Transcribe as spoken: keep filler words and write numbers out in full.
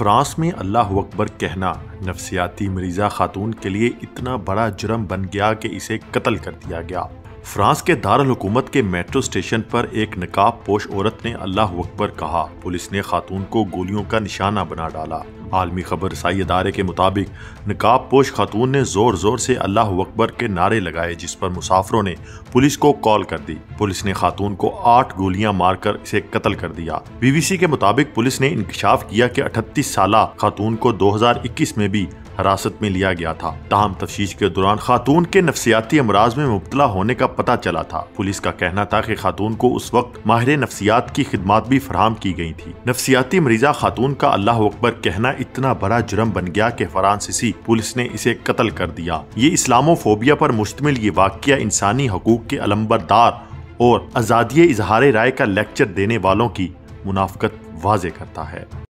France में अल्लाह अकबर कहना नफसियाती मरीजा खातून के लिए इतना बड़ा जुर्म बन गया कि इसे कत्ल कर दिया गया। फ्रांस के दारुल हुकूमत के मेट्रो स्टेशन पर एक नकाब पोश औरत ने अल्लाह अकबर कहा। पुलिस ने खातून को गोलियों का निशाना बना डाला। आलमी खबर रसाई इदारे के मुताबिक नकाब पोश खातून ने जोर जोर से अल्लाह अकबर के नारे लगाए, जिस पर मुसाफिरों ने पुलिस को कॉल कर दी। पुलिस ने खातून को आठ गोलियां मारकर इसे कत्ल कर दिया। बीबीसी के मुताबिक पुलिस ने इंकशाफ किया कि अठतीस साला खातून को दो हजार इक्कीस में भी हिरासत में लिया गया था। ताहम तफ्तीश के दौरान खातून के नफसियाती अमराज में मुब्तला होने का पता चला था। पुलिस का कहना था कि खातून को उस वक्त माहिर नफसियात की खिदमात भी फराहम की गई थी। नफसियाती मरीजा खातून का अल्लाह अकबर कहना इतना बड़ा जुर्म बन गया कि फ्रांसीसी पुलिस ने इसे कत्ल कर दिया। ये इस्लामोफोबिया पर मुश्तमिल ये वाक़या इंसानी हकूक के अलंबरदार और आज़ादी इजहार राय का लेक्चर देने वालों की मुनाफकत वाज़े करता है।